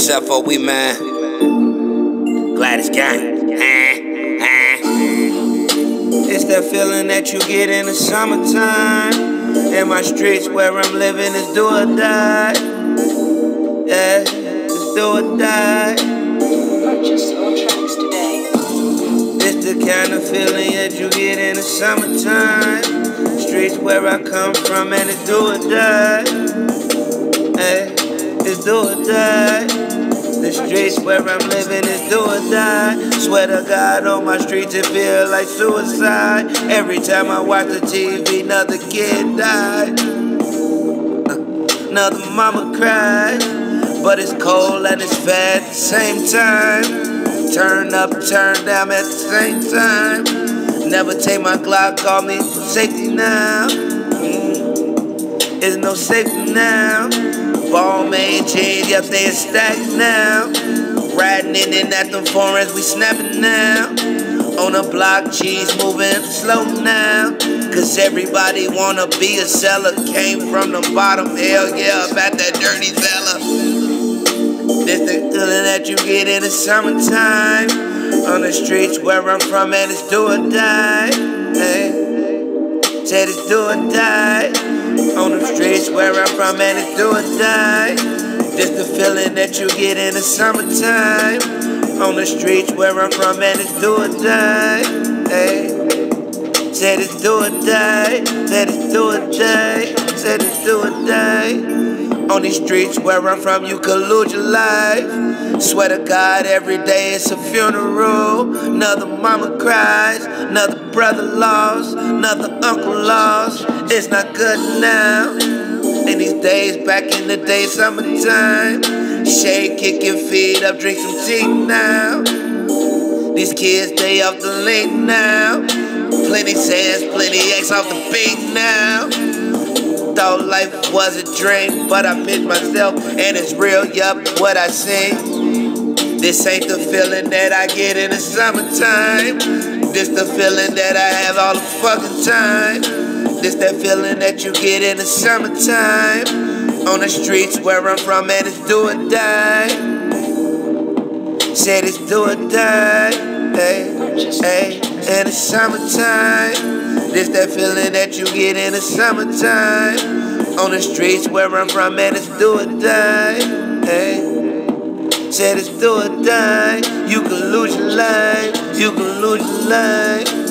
This FOE, man. Gladys gang. It's that feeling that you get in the summertime. In my streets where I'm living is do or die. Yeah, it's do or die. Purchase your tracks today. It's the kind of feeling that you get in the summertime. Streets where I come from and it's do or die. Hey, it's do or die. The streets where I'm living is do or die. Swear to God, on my streets it feel like suicide. Every time I watch the TV, another kid died. Another mama cried. But it's cold and it's fair at the same time. Turn up, turn down at the same time. Never take my Glock on me for safety now. There's no safety now. Ball-main jeans, yep, they are stacked now. Riding in and at them foreigns, we snapping now. On the block, cheese moving slow now. Cause everybody wanna be a seller. Came from the bottom, hell yeah, about that dirty fella. This the feeling that you get in the summertime. On the streets where I'm from and it's do or die. Hey, said it's do or die. On the streets where I'm from and it's do or die. This the feeling that you get in the summertime. On the streets where I'm from and it's do or die. Hey, said it's do or die. Said it's do or die. Said it's do or die. On these streets where I'm from, you could lose your life. Swear to God, every day it's a funeral. Another mama cries, another brother lost, another uncle lost. It's not good now. In these days, back in the day, summertime. Shade, kick your feet up, drink some tea now. These kids, they off the link now. Plenty sands, plenty X off the beat now. Thought life was a dream, but I pitched myself and it's real, yup, what I sing. This ain't the feeling that I get in the summertime. This the feeling that I have all the fucking time. This that feeling that you get in the summertime. On the streets where I'm from and it's do or die. Said it's do or die. Hey, hey, in the summertime. This that feeling that you get in the summertime. On the streets where I'm from and it's do or die. Hey, said it's do or die. You can lose your life. You can lose your life.